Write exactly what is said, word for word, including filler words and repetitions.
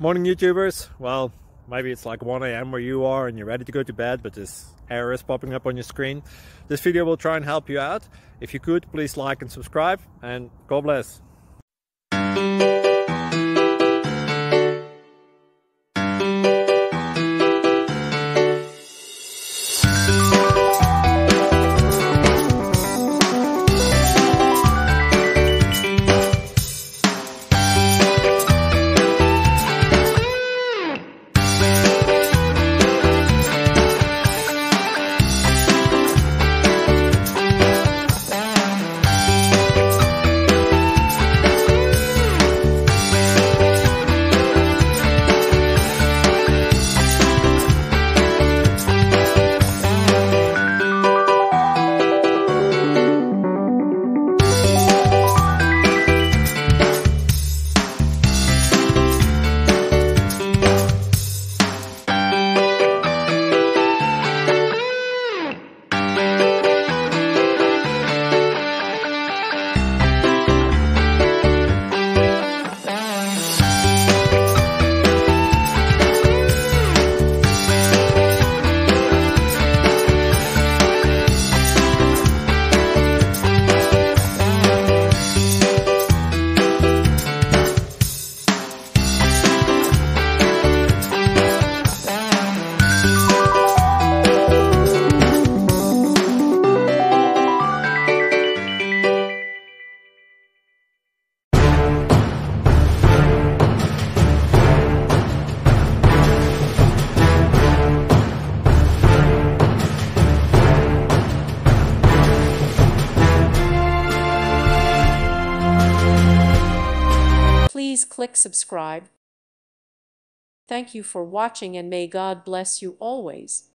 Morning YouTubers. Well, maybe it's like one A M where you are and you're ready to go to bed, but this error is popping up on your screen. This video will try and help you out. If you could, please like and subscribe, and God bless. Please click subscribe. Thank you for watching, and may God bless you always.